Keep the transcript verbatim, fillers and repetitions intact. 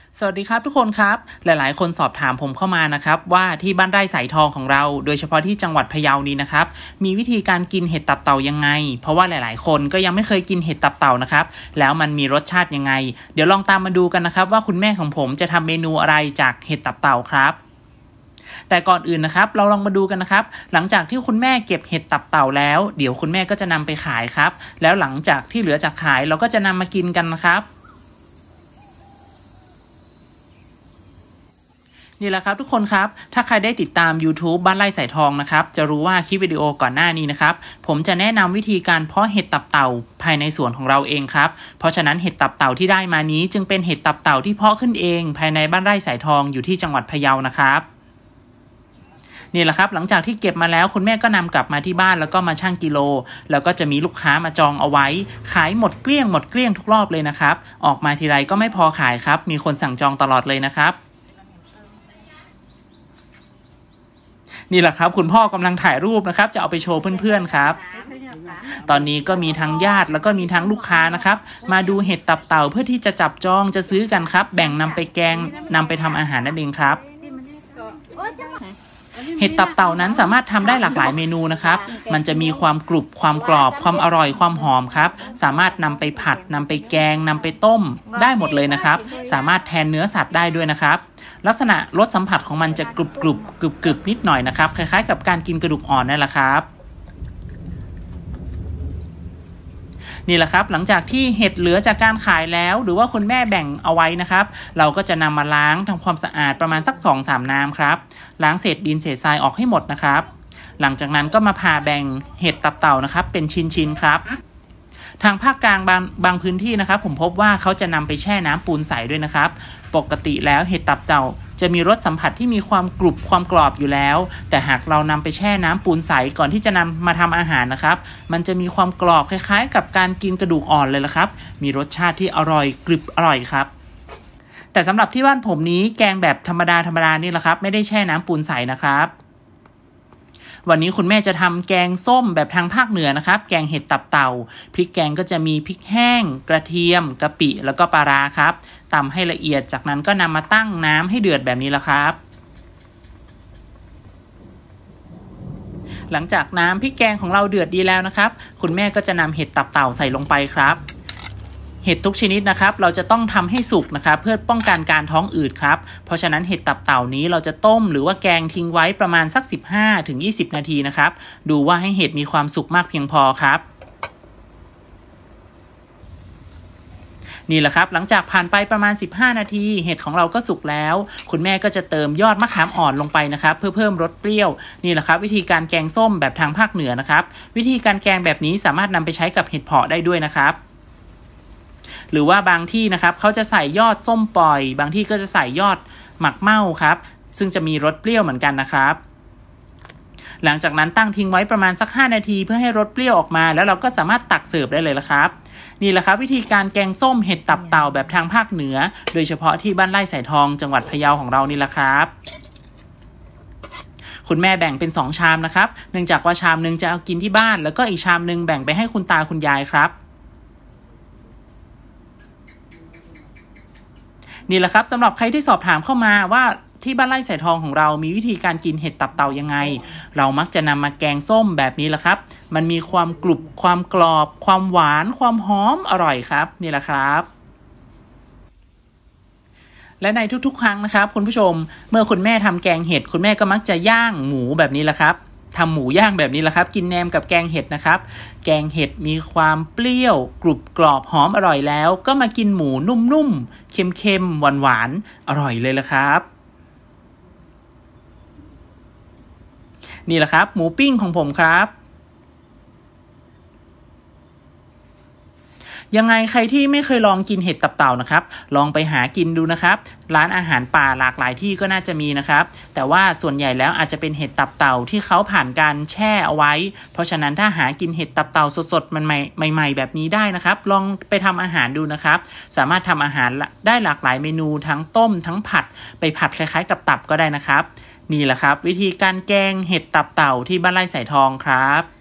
สวัสดีครับทุกคนครับหลายๆคนสอบถามผมเข้ามานะครับว่าที่บ้านไร่สายทองของเราโดยเฉพาะที่จังหวัดพะเยานี้นะครับมีวิธีการกินเห็ดตับเต่ายังไงเพราะว่าหลายๆคนก็ยังไม่เคยกินเห็ดตับเต่านะครับแล้วมันมีรสชาติยังไงเดี๋ยวลองตามมาดูกันนะครับว่าคุณแม่ของผมจะทำเมนูอะไรจากเห็ดตับเต่าครับแต่ก่อนอื่นนะครับเราลองมาดูกันนะครับหลังจากที่คุณแม่เก็บเห็ดตับเต่าแล้วเดี๋ยวคุณแม่ก็จะนำไปขายครับแล้วหลังจากที่เหลือจากขายเราก็จะนำมากินกันนะครับนี่แหละครับทุกคนครับถ้าใครได้ติดตาม YouTube บ้านไร่สายทองนะครับจะรู้ว่าคลิปวิดีโอก่อนหน้านี้นะครับผมจะแนะนำวิธีการเพาะเห็ดตับเต่าภายในสวนของเราเองครับเพราะฉะนั้นเห็ดตับเต่าที่ได้มานี้จึงเป็นเห็ดตับเต่าที่เพาะขึ้นเองภายในบ้านไร่สายทองอยู่ที่จังหวัดพะเยานะครับนี่แหละครับหลังจากที่เก็บมาแล้วคุณแม่ก็นำกลับมาที่บ้านแล้วก็มาชั่งกิโลแล้วก็จะมีลูกค้ามาจองเอาไว้ขายหมดเกลี้ยงหมดเกลี้ยงทุกรอบเลยนะครับออกมาทีไรก็ไม่พอขายครับมีคนสั่งจองตลอดเลยนะครับนี่แหละครับคุณพ่อกำลังถ่ายรูปนะครับจะเอาไปโชว์เพื่อนๆครับตอนนี้ก็มีทั้งญาติแล้วก็มีทั้งลูกค้านะครับมาดูเห็ดตับเต่าเพื่อที่จะจับจองจะซื้อกันครับแบ่งนำไปแกงนำไปทำอาหารนั่นเองครับเห็ดตับเต่านั้นสามารถทำได้หลากหลายเมนูนะครับมันจะมีความกรุบความกรอบความอร่อยความหอมครับสามารถนำไปผัดนำไปแกงนำไปต้มได้หมดเลยนะครับสามารถแทนเนื้อสัตว์ได้ด้วยนะครับลักษณะรสสัมผัสของมันจะกรุบกรุบกรึบกรึบนิดหน่อยนะครับคล้ายๆกับการกินกระดูกอ่อนนั่นแหละครับนี่แหละครับหลังจากที่เห็ดเหลือจากการขายแล้วหรือว่าคุณแม่แบ่งเอาไว้นะครับเราก็จะนำมาล้างทำความสะอาดประมาณสัก สองถึงสาม น้ำครับล้างเศษดินเศษทรายออกให้หมดนะครับหลังจากนั้นก็มาผ่าแบ่งเห็ดตับเต่านะครับเป็นชิ้นๆครับทางภาคกลางบางบางพื้นที่นะครับผมพบว่าเขาจะนำไปแช่น้ำปูนใสด้วยนะครับปกติแล้วเห็ดตับเต่าจะมีรสสัมผัสที่มีความกรุบความกรอบอยู่แล้วแต่หากเรานำไปแช่น้ำปูนใสก่อนที่จะนำมาทำอาหารนะครับมันจะมีความกรอบคล้ายๆกับการกินกระดูกอ่อนเลยละครับมีรสชาติที่อร่อยกรึบอร่อยครับแต่สำหรับที่บ้านผมนี้แกงแบบธรรมดาธรรมดานี่แหละครับไม่ได้แช่น้ำปูนใสนะครับวันนี้คุณแม่จะทำแกงส้มแบบทางภาคเหนือนะครับแกงเห็ดตับเต่าพริกแกงก็จะมีพริกแห้งกระเทียมกะปิแล้วก็ปลาร้าครับตำให้ละเอียดจากนั้นก็นำมาตั้งน้ำให้เดือดแบบนี้ละครับหลังจากน้ำพริกแกงของเราเดือดดีแล้วนะครับคุณแม่ก็จะนำเห็ดตับเต่าใส่ลงไปครับเห็ดทุกชนิดนะครับเราจะต้องทำให้สุกนะครับเพื่อป้องกันการท้องอืดครับเพราะฉะนั้นเห็ดตับเต่านี้เราจะต้มหรือว่าแกงทิ้งไว้ประมาณสัก สิบห้าถึงยี่สิบ นาทีนะครับดูว่าให้เห็ดมีความสุกมากเพียงพอครับนี่แหละครับหลังจากผ่านไปประมาณสิบห้านาทีเห็ดของเราก็สุกแล้วคุณแม่ก็จะเติมยอดมะขามอ่อนลงไปนะครับเพื่อเพิ่มรสเปรี้ยวนี่แหละครับวิธีการแกงส้มแบบทางภาคเหนือนะครับวิธีการแกงแบบนี้สามารถนำไปใช้กับเห็ดเผาะได้ด้วยนะครับหรือว่าบางที่นะครับเขาจะใส่ยอดส้มปล่อยบางที่ก็จะใส่ยอดหมักเม่าครับซึ่งจะมีรสเปรี้ยวเหมือนกันนะครับหลังจากนั้นตั้งทิ้งไว้ประมาณสักห้านาทีเพื่อให้รสเปรี้ยวออกมาแล้วเราก็สามารถตักเสิร์ฟได้เลยละครับนี่แหละครับวิธีการแกงส้มเห็ดตับเต่าแบบทางภาคเหนือโดยเฉพาะที่บ้านไร่สายทองจังหวัดพะเยาของเรานี่แหละครับคุณแม่แบ่งเป็นสองชามนะครับเนื่องจากว่าชามนึงจะเอากินที่บ้านแล้วก็อีกชามนึงแบ่งไปให้คุณตาคุณยายครับนี่แหละครับสำหรับใครที่สอบถามเข้ามาว่าที่บ้านไร่สายทองของเรามีวิธีการกินเห็ดตับเต่ายังไงเรามักจะนำมาแกงส้มแบบนี้แหละครับมันมีความกรุบความกรอบความหวานความหอมอร่อยครับนี่แหละครับและในทุกๆครั้งนะครับคุณผู้ชมเมื่อคุณแม่ทำแกงเห็ดคุณแม่ก็มักจะย่างหมูแบบนี้แหละครับทำหมูย่างแบบนี้แหละครับกินแหนมกับแกงเห็ดนะครับแกงเห็ดมีความเปรี้ยวกรุบกรอบหอมอร่อยแล้วก็มากินหมูนุ่มๆเค็มๆหวานๆอร่อยเลยละครับนี่แหละครับหมูปิ้งของผมครับยังไงใครที่ไม่เคยลองกินเห็ดตับเต่านะครับลองไปหากินดูนะครับร้านอาหารป่าหลากหลายที่ก็น่าจะมีนะครับแต่ว่าส่วนใหญ่แล้วอาจจะเป็นเห็ดตับเต่าที่เขาผ่านการแช่เอาไว้เพราะฉะนั้นถ้าหากินเห็ดตับเต่าสดๆมันใหม่ๆแบบนี้ได้นะครับลองไปทำอาหารดูนะครับสามารถทำอาหารได้หลากหลายเมนูทั้งต้มทั้งผัดไปผัดคล้ายๆกับตับก็ได้นะครับนี่แหละครับวิธีการแกงเห็ดตับเต่าที่บ้านไร่สายทองครับ